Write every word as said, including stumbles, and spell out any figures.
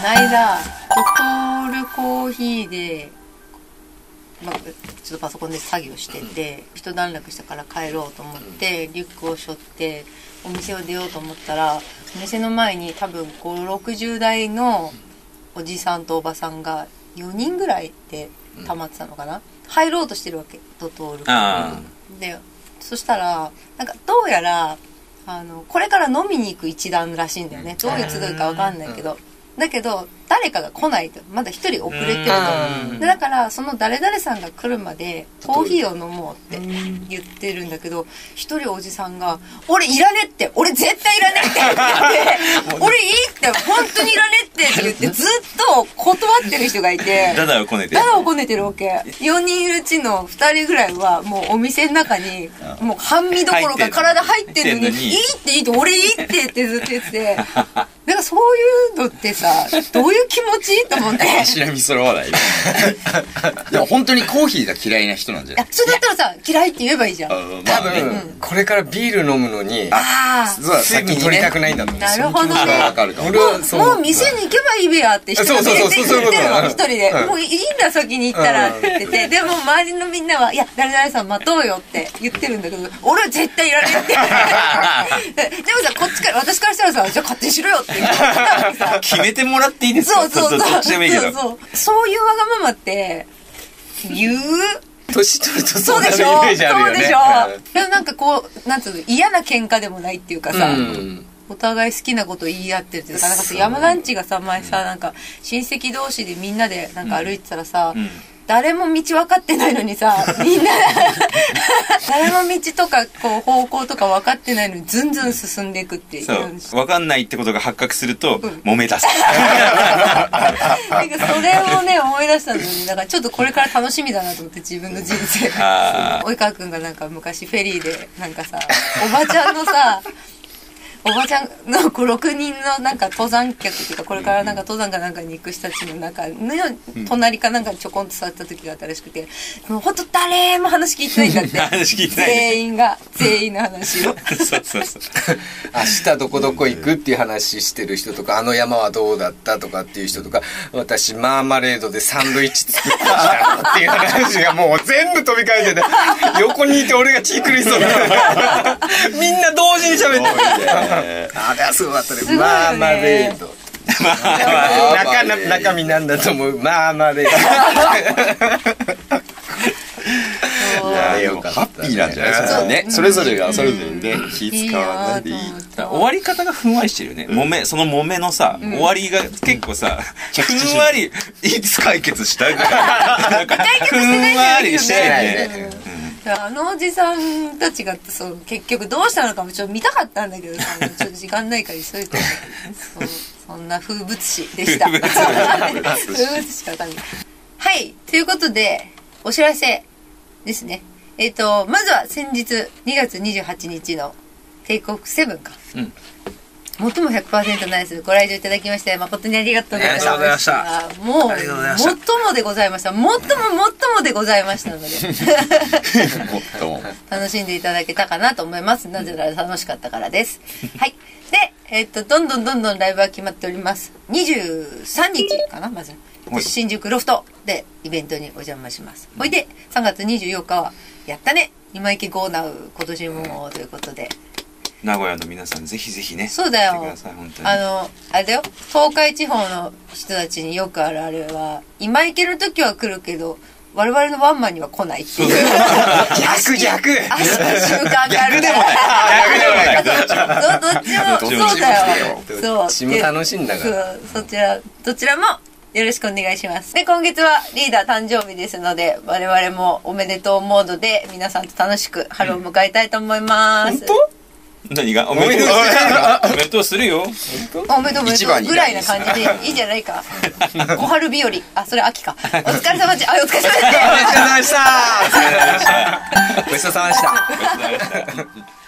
間ドトールコーヒーで、まあ、ちょっとパソコンで作業してて、うん、一段落したから帰ろうと思って、うん、リュックを背負ってお店を出ようと思ったら、お店の前に多分ごじゅう、ろくじゅう代のおじさんとおばさんがよにんぐらいで溜まってたのかな、うん、入ろうとしてるわけ、ドトールコーヒーで。そしたらなんかどうやらあのこれから飲みに行く一団らしいんだよね。どういう集いか分かんないけど、だけど誰かが来ないと、まだ一人遅れてると。でだからその誰々さんが来るまでコーヒーを飲もうって言ってるんだけど、一人おじさんが「俺いらねって、俺絶対いらねって」って言って「俺いいって本当にいらねって」って言ってずっと断ってる人がいて、 ダダをこねてダダをこねてるわけ。よにんいるうちのふたりぐらいはもうお店の中にもう半身どころか体入ってるのに「いいっていいって、俺いいって」ってずっと言ってて、なんかそういうのってさ、どういう気持ちと思って。 しらみ揃わない。いや本当にコーヒーが嫌いな人なんじゃない？ そうだったらさ、嫌いって言えばいいじゃん。 多分これからビール飲むのに水分取りたくないんだと思う。 なるほどね。もう店に行けばいいべやって人が言ってるの、一人で。もういいんだ先に行ったらって言ってて、でも周りのみんなは「いや誰々さん待とうよ」って言ってるんだけど、俺は絶対いられって。でもさ、こっちから私からしたらさ、じゃあ勝手にしろよって言ってさ、 決めてもらっていいですか？ そうそうそう、 どっちでもいいけど。 そうそう、そういうわがままって言う？ 年取るとそうでしょ、そうでしょ。でもなんかこうなんつうの、嫌な喧嘩でもないっていうかさ、うん、お互い好きなこと言い合ってるっていうか、なんかさ、山田んちがさ前さ、なんか親戚同士でみんなでなんか歩いてたらさ、うんうん、誰も道分かってないのにさ、みんな誰も道とかこう方向とか分かってないのにずんずん進んでいくっていう。 そう分かんないってことが発覚すると、うん、揉め出す。 なんかそれをね思い出したんだよね。だからちょっとこれから楽しみだなと思って、自分の人生。及川くんがなんか昔フェリーでなんかさ、おばちゃんのさおばちゃんのろくにんのなんか登山客っていうか、これからなんか登山かなんかに行く人たちの中の隣かなんかにちょこんと座った時があったらしくて、もうほんと誰も話聞いてないんだって。 話聞いてない。 全員が全員の話を。 そうそうそう。 明日どこどこ行くっていう話してる人とか、あの山はどうだったとかっていう人とか、私マーマレードでサンドイッチ作ってきたっていう話がもう全部飛び交えてて、横にいて俺が血狂いそうな。みんな同時に喋って。あれはすごかったね。マーマレード。中中身なんだと思う。マーマレード。 いやでもハッピーなんじゃないですかね。それぞれがそれぞれで気使わないでいい。終わり方がふんわりしてるよね。揉めその揉めのさ終わりが結構さふんわりいつ解決したみたいな。なんかふんわりしてね。 あのおじさんたちがそう結局どうしたのかもちょっと見たかったんだけどさ、ちょっと時間ないから急いで、そうそんな風物詩でした。風物詩かわかんない。はい、ということでお知らせですね。えっとまずは先日にがつにじゅうはちにちのテイクオフセブンか、うん、最も ひゃくパーセント ナイスご来場いただきまして誠にありがとうございました。もう最もでございました。最も最もでございましたので楽しんでいただけたかなと思います。なぜなら楽しかったからです。はい。で、えっとどんどんどんどんライブは決まっております。にじゅうさんにちかな、まず新宿ロフトでイベントにお邪魔します。ほいでさんがつにじゅうよっかはやったね今池ゴーナウ今年もということで。 名古屋の皆さんぜひぜひね。 そうだよ。あのあれだよ。東海地方の人たちによくあるあれは、今池の時は来るけど我々のワンマンには来ないっていう。 逆逆。 足の習慣があるから。逆でもない。どっちもそうだよ。そう。 どっちも楽しいんだから。 そちらどちらもよろしくお願いします。で今月はリーダー誕生日ですので、我々もおめでとうモードで皆さんと楽しく春を迎えたいと思います。 本当？何がおめでとうおめでとうするよ。 おめでとうおめでとうぐらいな感じでいいじゃないか。小春日和、あそれ秋か。お疲れ様でした。あお疲れ様でした。 お疲れ様でした。ごちそうさまでした。